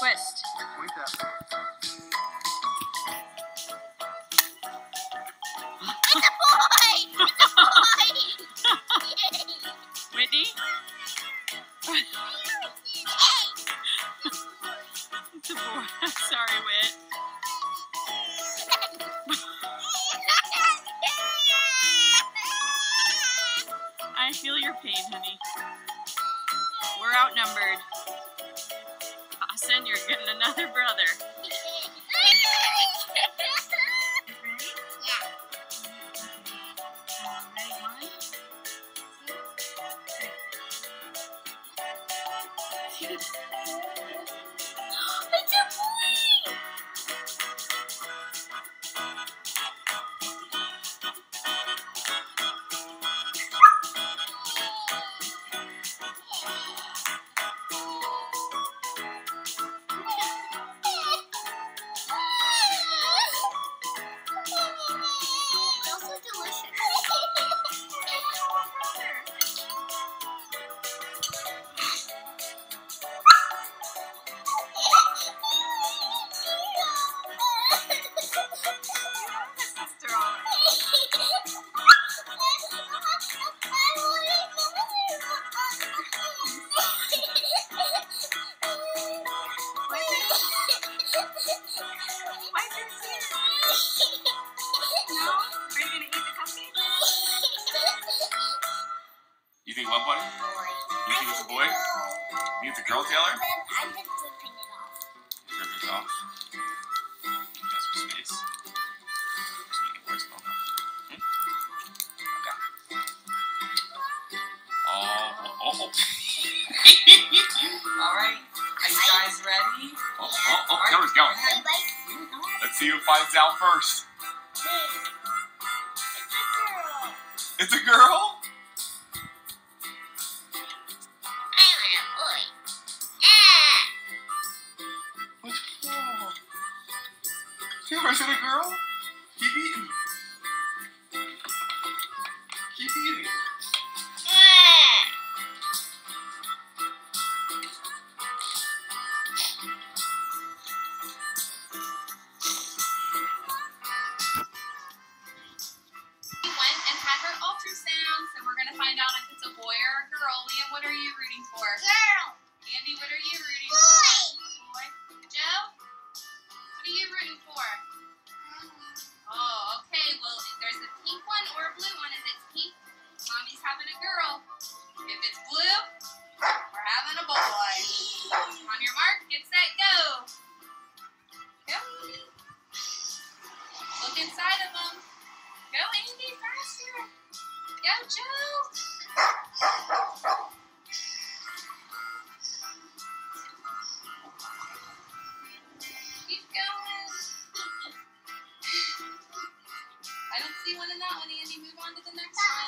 twist. Point that. It's a boy! It's a boy! Whitney? Yay! It's a boy. Sorry, Whit. I feel your pain, honey. We're outnumbered. Austin, you're getting another brother. You think what, buddy? You think it's a boy? You think it's a girl, Taylor? I've been flipping it off. Rip it off. Got some space. Just make it worse, though. Okay. Oh. All right. Are you guys ready? Oh, Taylor's going. Let's see who finds out first. It's a girl? Taylor, is it a girl? Keep eating. Keep eating. We went and had her ultrasound, so we're going to find out if it's a boy or a girl. Liam, what are you rooting for? Girl. Andy, what are you rooting Boy. for? Boy. Joe? What are you rooting for? Oh, okay. Well, if there's a pink one or a blue one. If it's pink, Mommy's having a girl. If it's blue, we're having a boy. On your mark, get set, go. Go, Andy. Look inside of them. Go, Andy, faster. Go, Joe. Keep going. I don't see one in that one, Andy. Move on to the next one.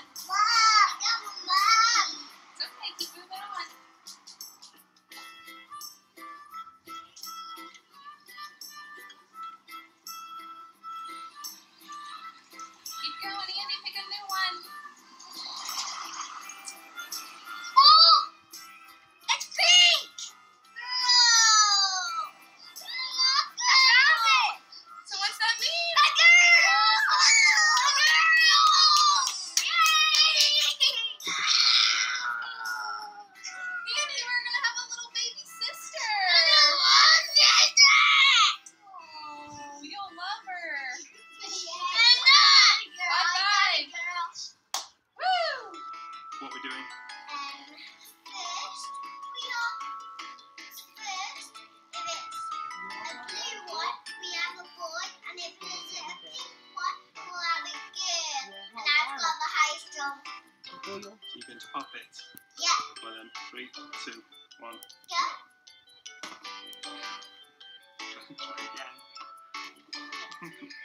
It's okay. Keep moving on. Keep going, Andy. Pick a new one. It's pink! So what's that mean? A girl! Andy, we're gonna have a little baby sister. Oh, you'll love her. High five. Woo! What we doing? Keep into puppets. Yeah. Well then, 3, 2, 1. Yeah. Try again.